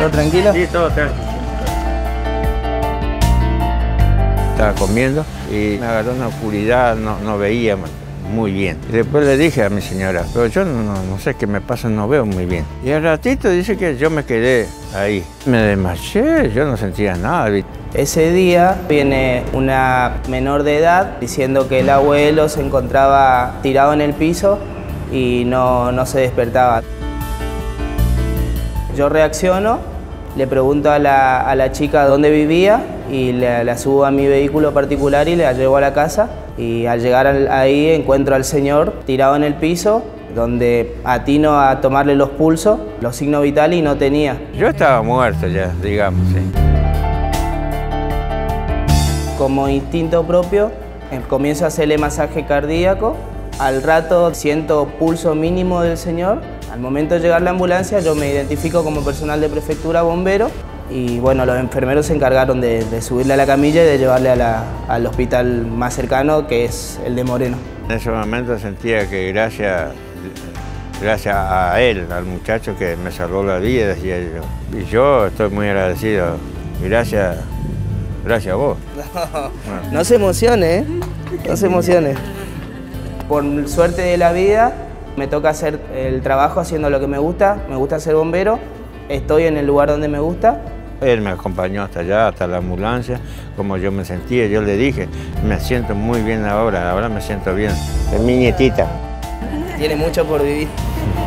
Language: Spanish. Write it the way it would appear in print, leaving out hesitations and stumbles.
¿Todo tranquilo? Sí, todo tranquilo. Estaba comiendo y me agarró una oscuridad, no veía muy bien. Y después le dije a mi señora, pero yo no sé qué me pasa, no veo muy bien. Y al ratito dice que yo me quedé ahí. Me desmayé, yo no sentía nada. Ese día viene una menor de edad diciendo que el abuelo se encontraba tirado en el piso y no se despertaba. Yo reacciono, le pregunto a la chica dónde vivía y la subo a mi vehículo particular y la llevo a la casa. Y al llegar ahí encuentro al señor tirado en el piso, donde atino a tomarle los pulsos, los signos vitales y no tenía. Yo estaba muerto ya, digamos, sí. Como instinto propio, comienzo a hacerle masaje cardíaco. Al rato siento pulso mínimo del señor. Al momento de llegar la ambulancia, yo me identifico como personal de prefectura bombero y bueno, los enfermeros se encargaron de subirle a la camilla y de llevarle al hospital más cercano, que es el de Moreno. En ese momento sentía que gracias a él, al muchacho que me salvó la vida, decía yo. Y yo estoy muy agradecido. Gracias a vos. No se emocione, ¿eh? No se emocione. Por suerte de la vida, me toca hacer el trabajo haciendo lo que me gusta ser bombero, estoy en el lugar donde me gusta. Él me acompañó hasta allá, hasta la ambulancia, como yo me sentía. Yo le dije, me siento muy bien ahora me siento bien. Es mi nietita. Tiene mucho por vivir.